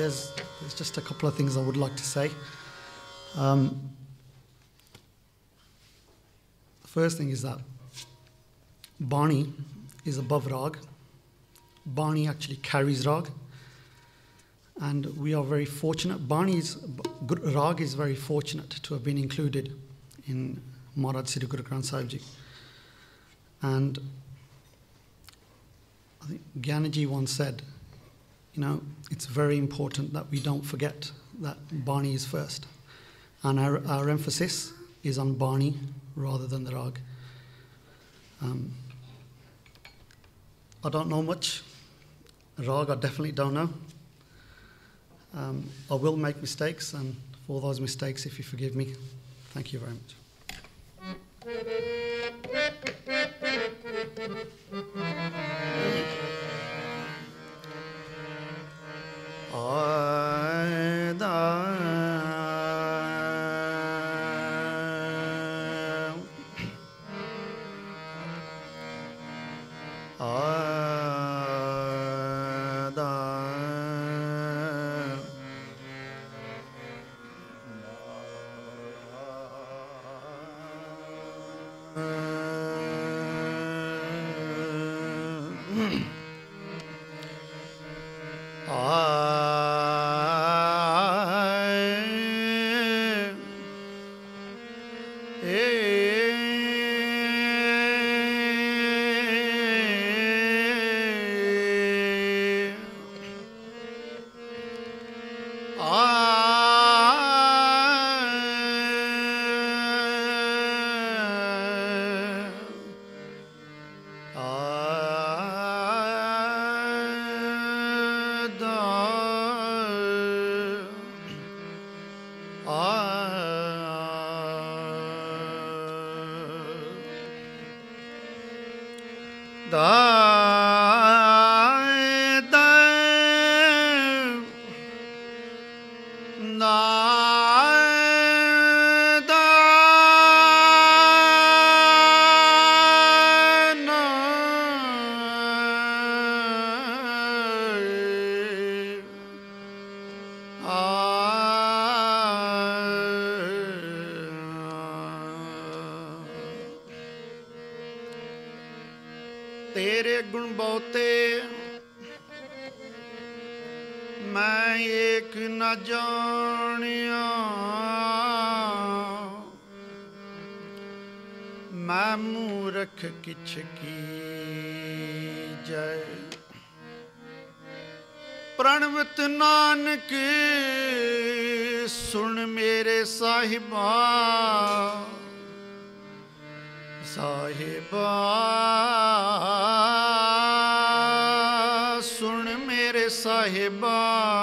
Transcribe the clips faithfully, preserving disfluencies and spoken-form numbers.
there's, there's just a couple of things I would like to say. Um, the first thing is that Bani is above Rag. Bani actually carries Rag. And we are very fortunate. Bani's Rag is very fortunate to have been included in Maharaj Sri Guru Granth Sahib Ji. And I think Gyanaji once said, you know, it's very important that we don't forget that Bani is first. And our, our emphasis is on Bani rather than the Rag. Um, I don't know much. Rag, I definitely don't know. Um, I will make mistakes, and for those mistakes, if you forgive me, thank you very much. तेरे गुण बहुते मैं एक न जानिया, मैं मूरख किछ की जय। प्रणवत नानक सुन मेरे साहिबा, साहिबा सुन मेरे साहिबा,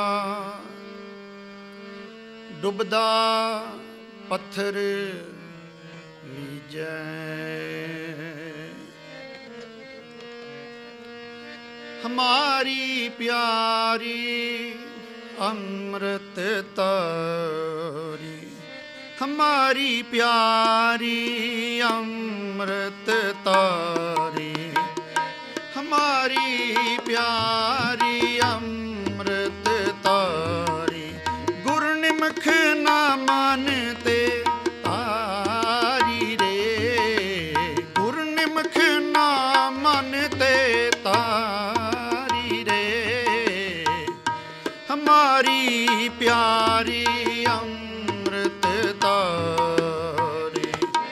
डुबदा पत्थर लीजै। हमारी प्यारी अमृत तारी, हमारी प्यारी अमृत तारी, हमारी प्यारी अमृत तारी। गुरु निमख ना मानते तारी रे, गुरु निमख ना मानते तारी रे। हमारी प्यारी अमृत तारी,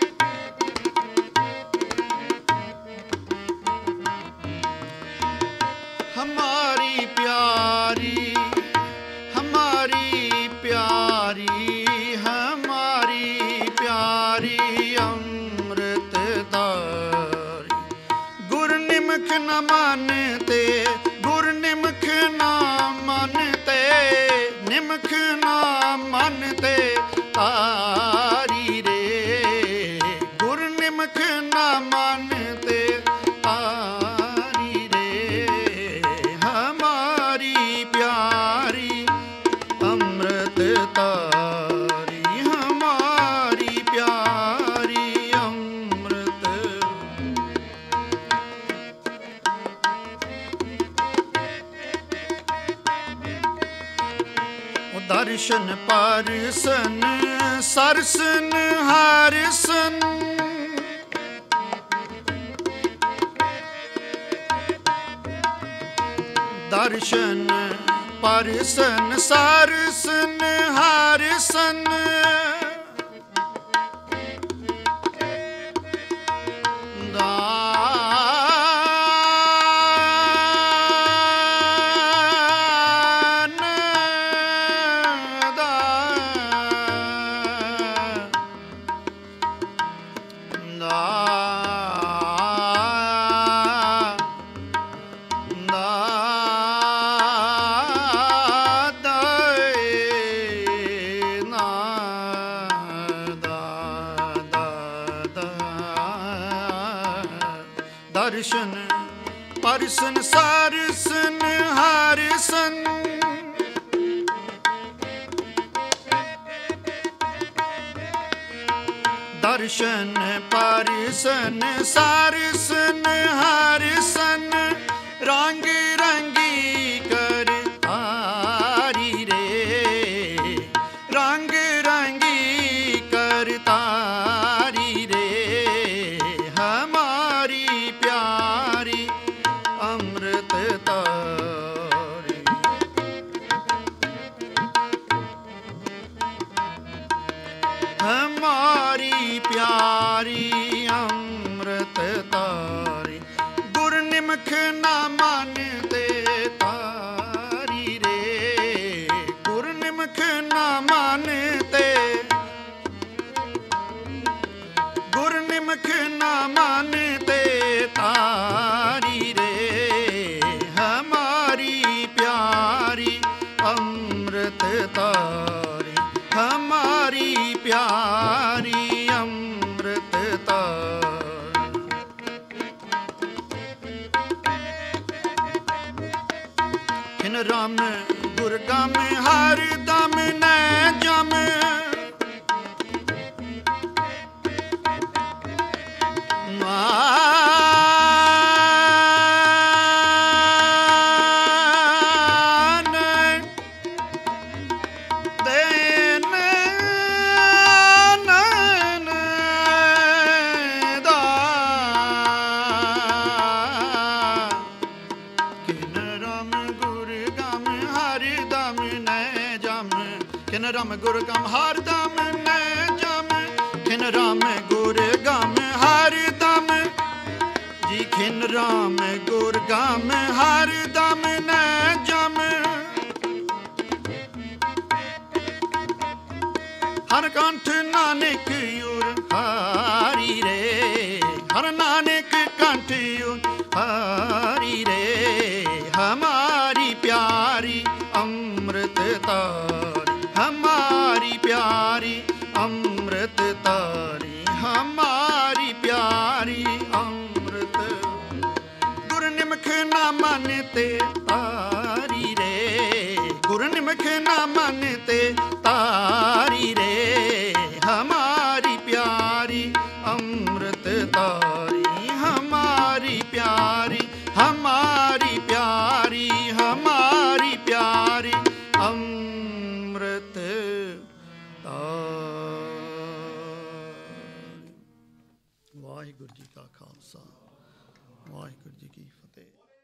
हमारी प्यारी, हमारी प्यारी, हमारी प्यारी अमृत तारी। गुरु निमख न मानते, गुरु निमख न मानते, निमख न मानते तारी रे। गुरु निमख न मानते तारी रे। हमारी प्यारी अमृत तारी, हमारी प्यारी अमृत। दर्शन परसन सरसन हरसन दर्शन परसन सरसन हरसन दर्शन परसन सरसन हरसन दर्शन परसन सरसन हरसन रंग रंगी कर तारी रे रंग रंगी कर तारी रे हमारी प्यारी अमृत तारी हमारी प्यारी अमृत तारी गुर निमख ना मानते तारी रे गुर निमख ना मानते गुर निमख ना मानते तारी रे हमारी प्यारी अमृत तारी हमारी प्यारी अमृत तारी खिन राम गुरगम हर दम न जम खिन राम गुर गम हर दम न जम खिन राम गुर गम हर दम जी खिन राम गुर गम हर दम न जम हर कंठ नानक उर हारी रे हर नानक कंठ उर हारी रे हमारी प्यारी अमृत तारी हमारी प्यारी अमृत तारी हमारी प्यारी अमृत गुर निमख ना मानते तारी रे गुर निमख ना मानते तारी रे हमारी प्यारी अमृत तारी हमारी प्यारी हमारी प्यारी हमारी प्यारी अमृत वाहिगुरु जी का खालसा वाहिगुरु जी की फतेह।